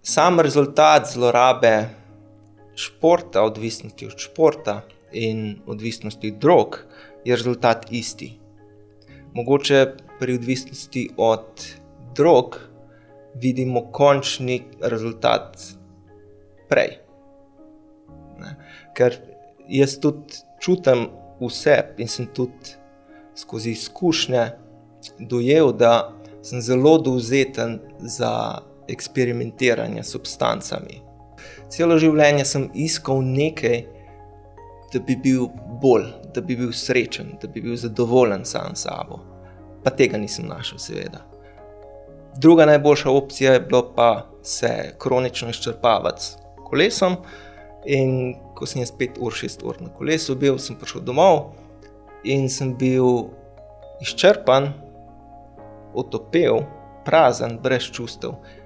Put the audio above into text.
Sam rezultat zlorabe športa, odvisnosti od športa in odvisnosti od drog je rezultat isti. Mogoče pri odvisnosti od drog vidimo končni rezultat prej. Ker jaz tudi čutim vse in sem tudi skozi izkušnje dojel, da sem zelo dovzeten za eksperimentiranje s substancami. Celo življenje sem iskal nekaj, da bi bil bolj, da bi bil srečen, da bi bil zadovoljen sam s sabo. Pa tega nisem našel, seveda. Druga najboljša opcija je bilo pa se kronično izčrpavati s kolesom in ko sem jaz 5 ur, 6 ur na kolesu bil, sem prišel domov in sem bil izčrpan, otopel, prazen, brez čustev.